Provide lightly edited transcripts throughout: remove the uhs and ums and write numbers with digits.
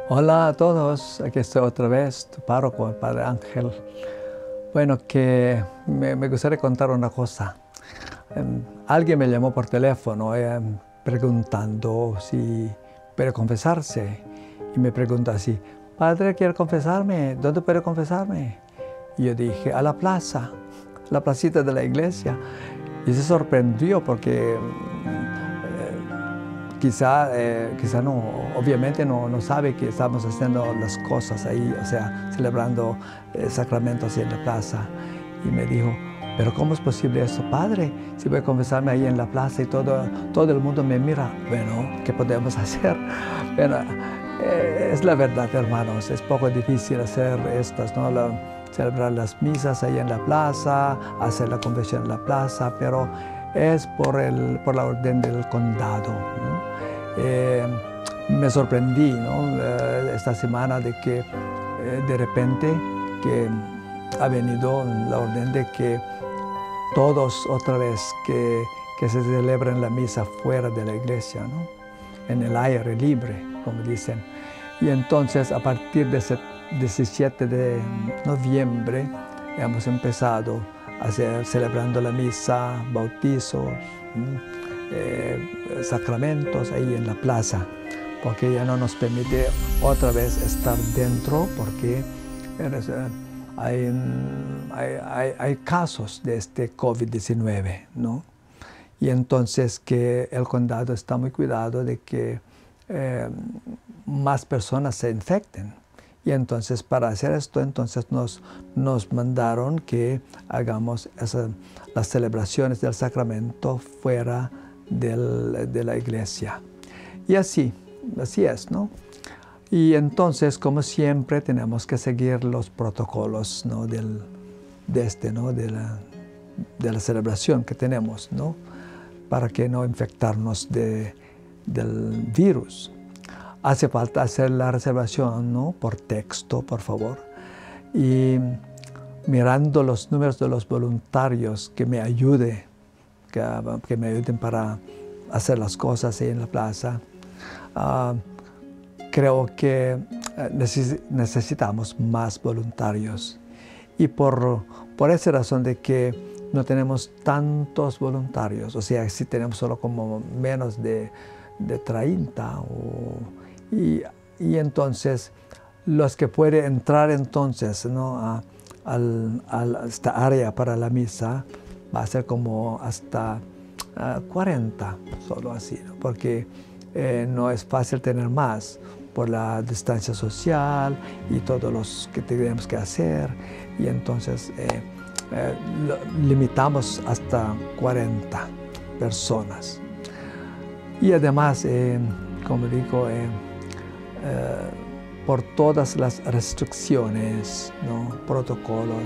Hola a todos, aquí estoy otra vez, tu párroco, el Padre Ángel. Bueno, que me gustaría contar una cosa. Alguien me llamó por teléfono preguntando si puede confesarse. Y me pregunta así, Padre, quiero confesarme, ¿dónde puedo confesarme? Y yo dije, a la placita de la iglesia. Y se sorprendió porque quizá no, obviamente no sabe que estamos haciendo las cosas ahí, o sea, celebrando sacramentos ahí en la plaza. Y me dijo, pero ¿cómo es posible eso, Padre? Si voy a confesarme ahí en la plaza y todo el mundo me mira. Bueno, ¿qué podemos hacer? Bueno, es la verdad, hermanos, es poco difícil hacer estas, ¿no? Celebrar las misas ahí en la plaza, hacer la confesión en la plaza, pero es por la orden del condado, ¿no? Me sorprendí, ¿no? Esta semana de que de repente que ha venido la orden de que todos otra vez que se celebren la misa fuera de la iglesia, ¿no? En el aire libre, como dicen. Y entonces a partir del 17 de noviembre hemos empezado celebrando la misa, bautizos, sacramentos ahí en la plaza, porque ya no nos permite otra vez estar dentro, porque hay casos de este COVID-19, ¿no? Y entonces que el condado está muy cuidado de que más personas se infecten. Y entonces para hacer esto, entonces nos mandaron que hagamos las celebraciones del sacramento fuera de la iglesia. Y así es, ¿no? Y entonces, como siempre, tenemos que seguir los protocolos, ¿no? de la celebración que tenemos, ¿no? Para que no infectarnos del virus. Hace falta hacer la reservación, ¿no? Por texto, por favor. Y mirando los números de los voluntarios que me ayuden para hacer las cosas ahí en la plaza, creo que necesitamos más voluntarios. Y por esa razón de que no tenemos tantos voluntarios, o sea, si tenemos solo como menos de 30 y entonces los que pueden entrar entonces, ¿no? a esta área para la misa va a ser como hasta 40, solo así, ¿no? Porque no es fácil tener más por la distancia social y todos los que tenemos que hacer, y entonces limitamos hasta 40 personas. Y además, como digo, por todas las restricciones, ¿no? Protocolos,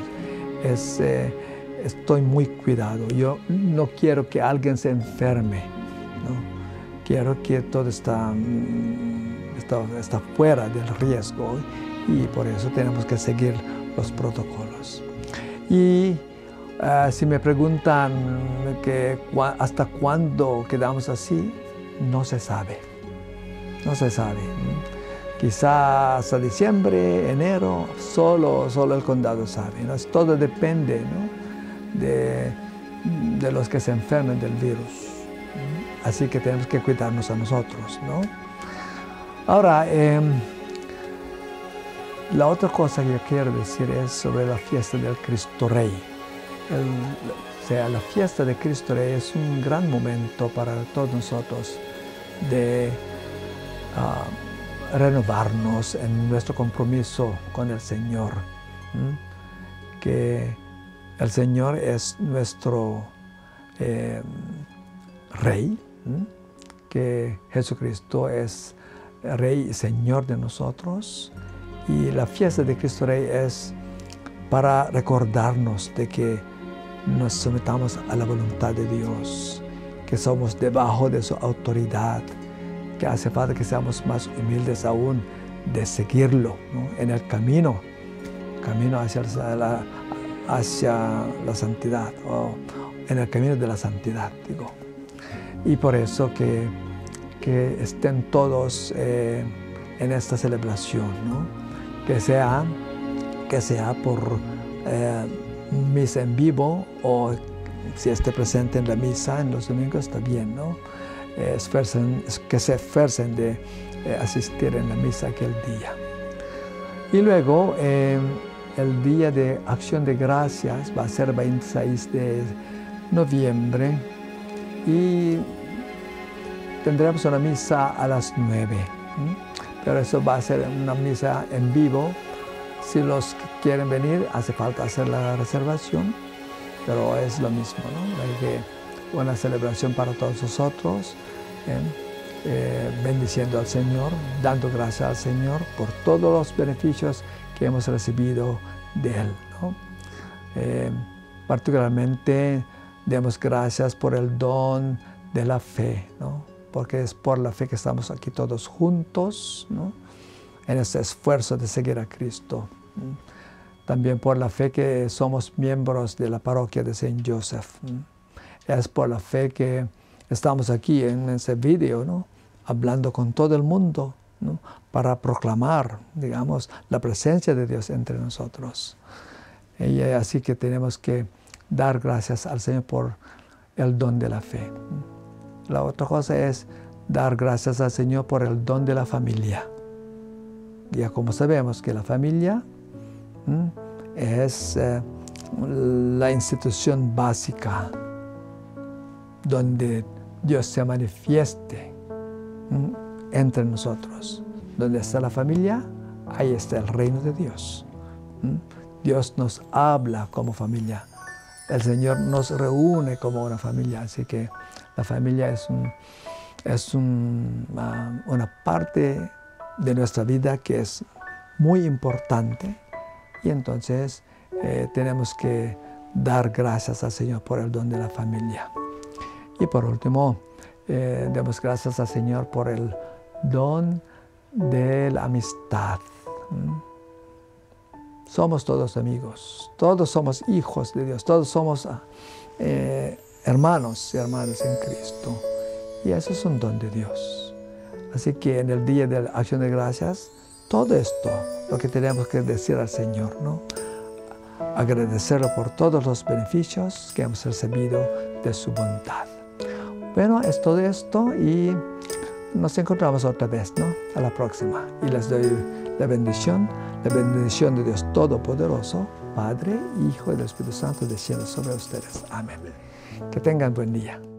estoy muy cuidado. Yo no quiero que alguien se enferme, ¿no? Quiero que todo está fuera del riesgo, y por eso tenemos que seguir los protocolos. Y si me preguntan hasta cuándo quedamos así, no se sabe. No se sabe. Quizás hasta diciembre, enero, solo el condado sabe, ¿no? Todo depende, ¿no? de los que se enfermen del virus. Así que tenemos que cuidarnos a nosotros, ¿no? Ahora, la otra cosa que yo quiero decir es sobre la fiesta del Cristo Rey. O sea, la fiesta de Cristo Rey es un gran momento para todos nosotros de renovarnos en nuestro compromiso con el Señor. Que el Señor es nuestro Rey, que Jesucristo es Rey y Señor de nosotros. Y la fiesta de Cristo Rey es para recordarnos de que nos sometamos a la voluntad de Dios, que somos debajo de su autoridad, que hace falta que seamos más humildes aún de seguirlo, ¿no? En el camino hacia la santidad, o en el camino de la santidad, digo. Y por eso que estén todos en esta celebración, ¿no? Que sea por misa en vivo, o si esté presente en la misa en los domingos, está bien, ¿no? Que se esfuercen de asistir en la misa aquel día. Y luego, el día de Acción de Gracias va a ser 26 de noviembre y tendremos una misa a las 9. Pero eso va a ser una misa en vivo. Si los que quieren venir, hace falta hacer la reservación, pero es lo mismo, ¿no? Hay que una celebración para todos nosotros, bendiciendo al Señor, dando gracias al Señor por todos los beneficios que hemos recibido de Él, ¿no? Particularmente demos gracias por el don de la fe, ¿no? Porque es por la fe que estamos aquí todos juntos, ¿no? En este esfuerzo de seguir a Cristo. También por la fe que somos miembros de la parroquia de Saint Joseph. Es por la fe que estamos aquí en ese video, ¿no? Hablando con todo el mundo, ¿no? Para proclamar, digamos, la presencia de Dios entre nosotros. Y así que tenemos que dar gracias al Señor por el don de la fe. La otra cosa es dar gracias al Señor por el don de la familia. Ya como sabemos que la familia es la institución básica donde Dios se manifieste entre nosotros. Donde está la familia, ahí está el reino de Dios. Dios nos habla como familia. El Señor nos reúne como una familia. Así que la familia es una parte de nuestra vida que es muy importante. Y entonces tenemos que dar gracias al Señor por el don de la familia. Y por último, demos gracias al Señor por el don de la amistad. Somos todos amigos, todos somos hijos de Dios, todos somos hermanos y hermanas en Cristo. Y eso es un don de Dios. Así que en el día de la Acción de Gracias, todo esto, lo que tenemos que decir al Señor, ¿no? Agradecerlo por todos los beneficios que hemos recibido de su bondad. Bueno, es todo esto y nos encontramos otra vez, ¿no? A la próxima. Y les doy la bendición de Dios Todopoderoso, Padre, Hijo y el Espíritu Santo, descienda sobre ustedes. Amén. Que tengan buen día.